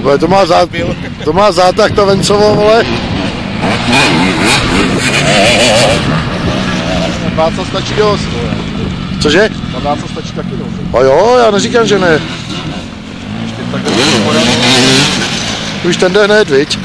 Vole, to má zátah ta Vencovo, vole. Váca stačí dost, vole. Cože? Ta váca stačí taky dost. A jo, já neříkám, že ne. Ještě takhle poradí. Už ten jde hned, viď?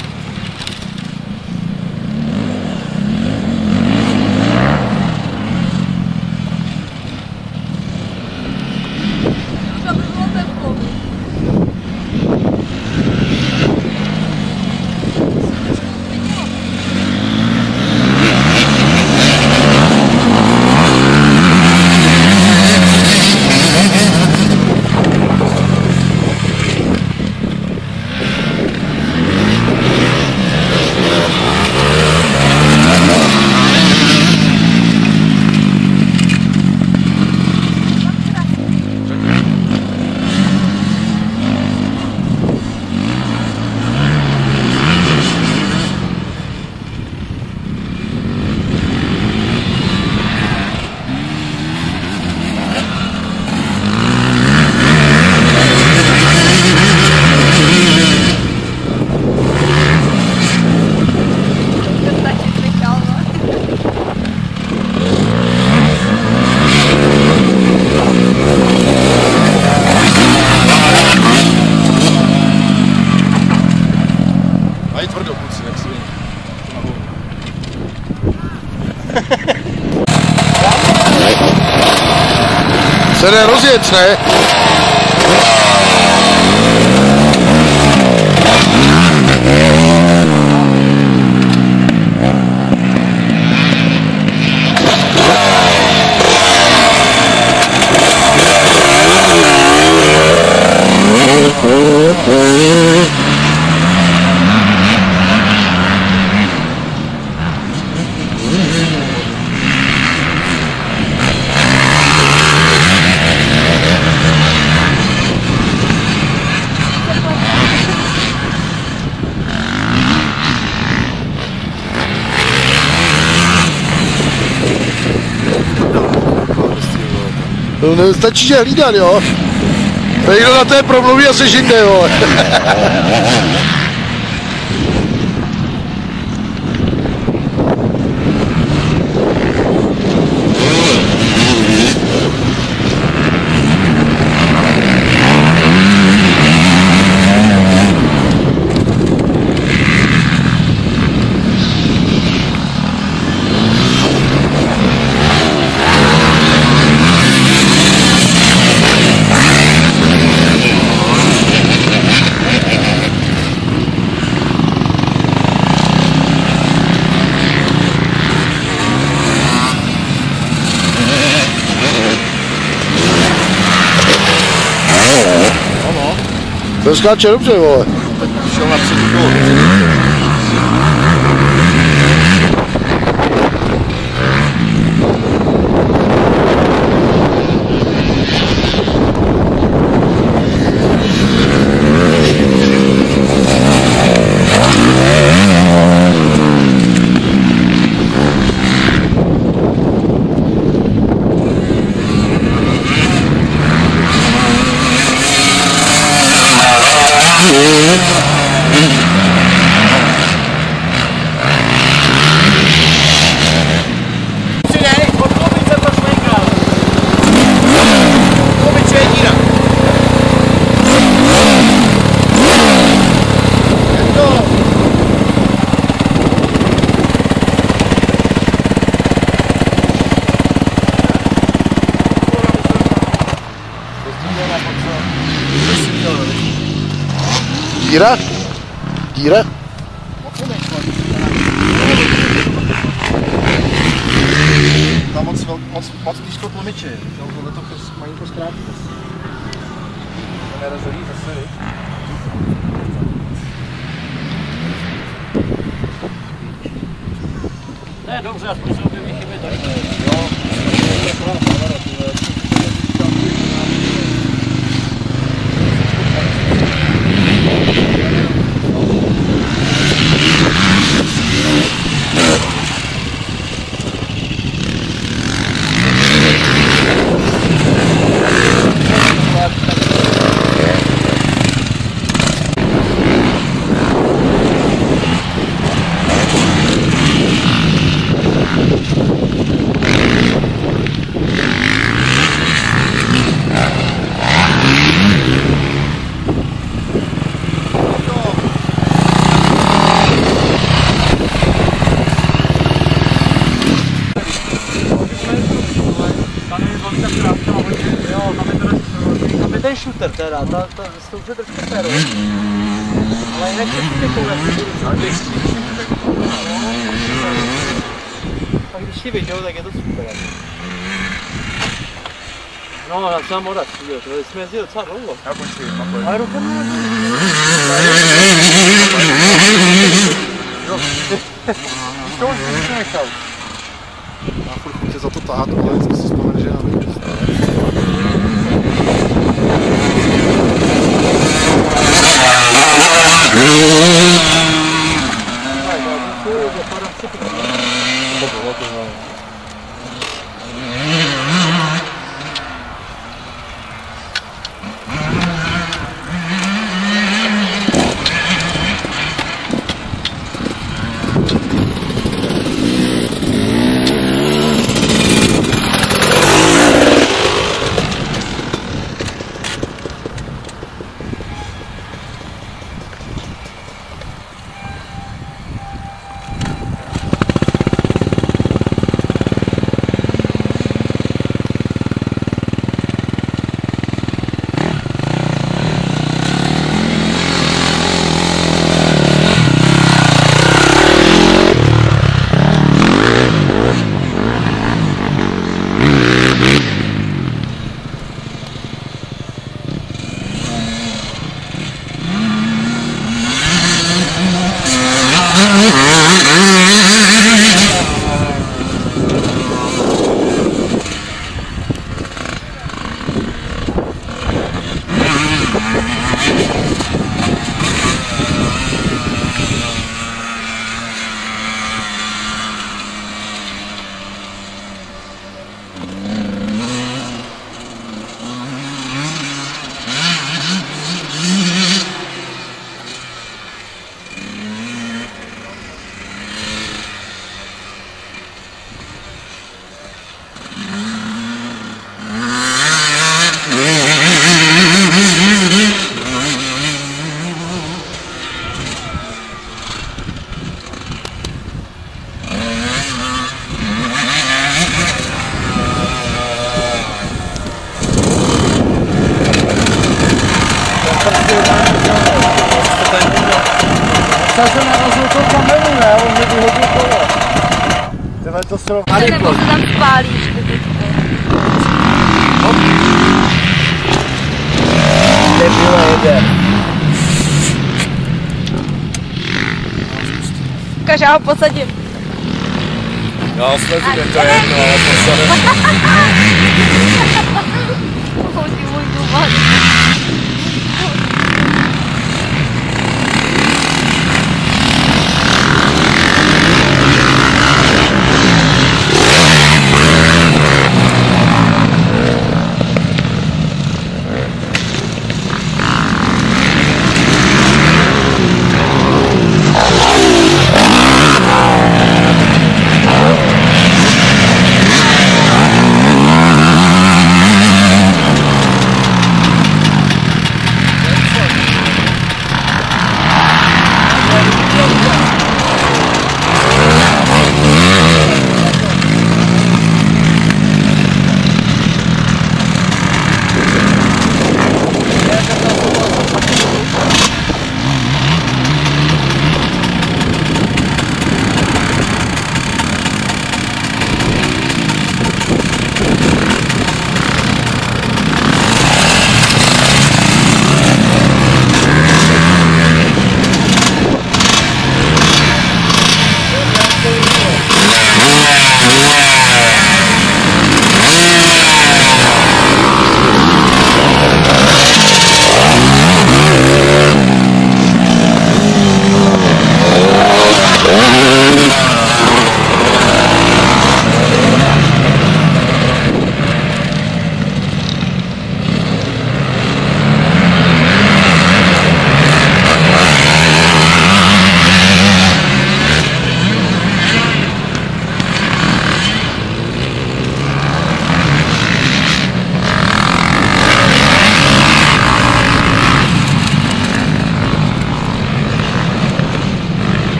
Mají tvrdou kluci, jak si Se jde rozjet, ne? No, stačí, že hlídat, jo. Tady kdo na té promluví a se žinde, jo. To skáče dobře, vole. šel na přední kolo. Díra? Díra? Tam moc blízko tlumiče, tohle to mají to zkrátit. To nerozhodí zase, Ne, dobře, aspoň se objeví chyby tady. Jo. Super teda, s tou už je trošku féro. Ale jinak se ty koule a když ti viděl, tak je to super. No, na celá moda, to jsme jezdili docela dlouho. Já počkej, Ale dokonce to už bych nechal. Já furt chci za to tahat, ale vždycky si vzpomenu, že já nevím. Já jsem narazil toho kameru, ne? On mě vyhodil kolo. Tyhle to se rovná. Nebo se tam spálíš. Nebyle jede. Ukaž, já ho posadím. Já sledujem, to je jedno, ale posadím. Chodí můj důvod.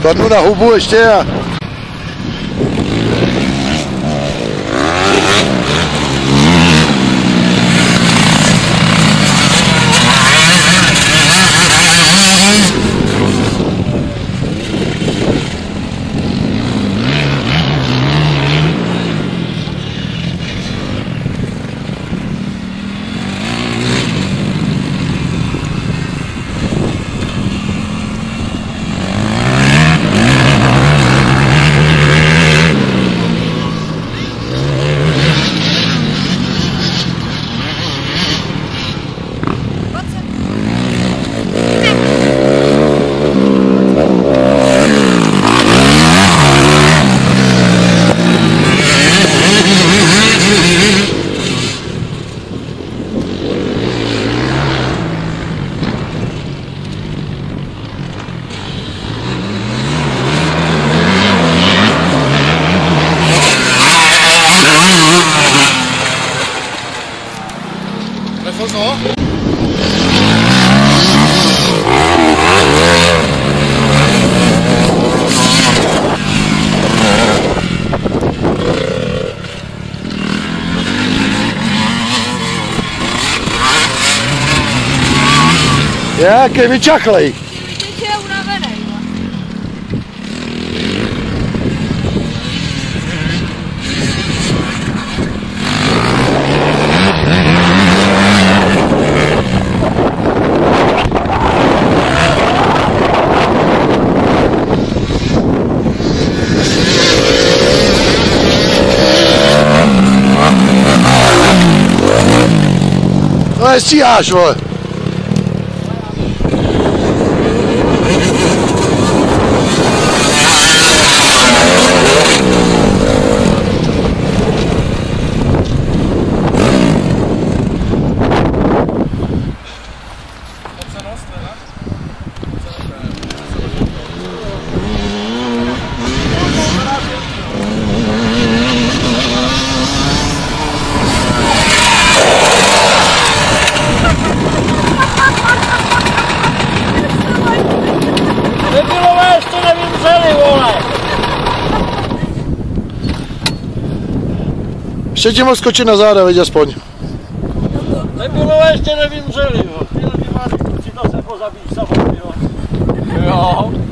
Padnu na hubu ještě a... Jaký vyčachlej. Teď je unavený. No nestíháš, vole. Debilové, ještě nevymřeli, vole! Ještě ti mohl skočit na záda, viď aspoň. Debilové, ještě nevymřeli, jo. Tyhle ty máš, si to se pozabíš samozřejmě, jo. Jo.